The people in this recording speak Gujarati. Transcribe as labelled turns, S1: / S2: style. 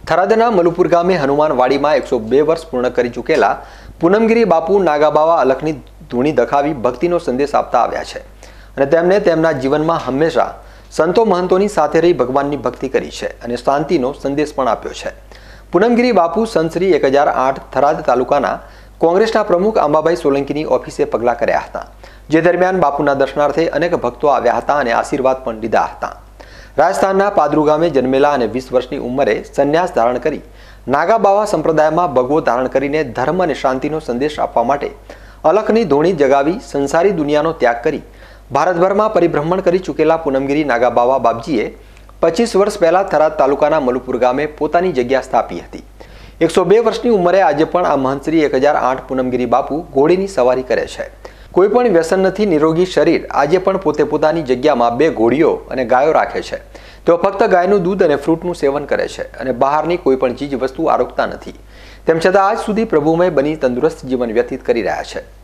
S1: થરાદના મલુપુર ગામે હનુમાનવાડીમાં 102 વર્ષ પૂર્ણ કરી ચૂકેલા પૂનમગીરી બાપુ નાગાબાવા અલખની ધૂણી દખાવી ભક્તિનો સંદેશ આપતા આવ્યા છે અને તેમને તેમના જીવનમાં હંમેશા સંતો મહંતોની સાથે રહી ભગવાનની ભક્તિ કરી છે અને શાંતિનો સંદેશ પણ આપ્યો છે। પૂનમગીરી બાપુ સંતશ્રી 1008 થરાદ તાલુકાના કોંગ્રેસના પ્રમુખ આંબાભાઈ સોલંકીની ઓફિસે પગલાં કર્યા હતા, જે દરમિયાન બાપુના દર્શનાર્થે અનેક ભક્તો આવ્યા હતા અને આશીર્વાદ પણ લીધા હતા। રાજસ્થાનના પાદરુ ગામે જન્મેલા અને 20 વર્ષની ઉંમરે સંન્યાસ ધારણ કરી નાગાબાવા સંપ્રદાયમાં ભગવો ધારણ કરીને ધર્મ અને શાંતિનો સંદેશ આપવા માટે અલખની ધૂણી જગાવી સંસારી દુનિયાનો ત્યાગ કરી ભારતભરમાં પરિભ્રમણ કરી ચૂકેલા પૂનમગીરી નાગાબાવા બાપજીએ 25 વર્ષ પહેલા થરાદ તાલુકાના મલુપુર ગામે પોતાની જગ્યા સ્થાપી હતી। 102 વર્ષની ઉંમરે આજે પણ આ મહંતશ્રી 1008 પૂનમગીરી બાપુ ઘોડીની સવારી કરે છે। કોઈ પણ વ્યસન નથી, નિરોગી શરીર આજે પણ પોતે પોતાની જગ્યામાં 2 ઘોડીઓ અને ગાયો રાખે છે। તેઓ ફક્ત ગાયનું દૂધ અને ફ્રૂટનું સેવન કરે છે અને બહારની કોઈ પણ ચીજ વસ્તુ આરોગતા નથી। તેમ છતાં આજ સુધી પ્રભુમય બની તંદુરસ્ત જીવન વ્યતીત કરી રહ્યા છે।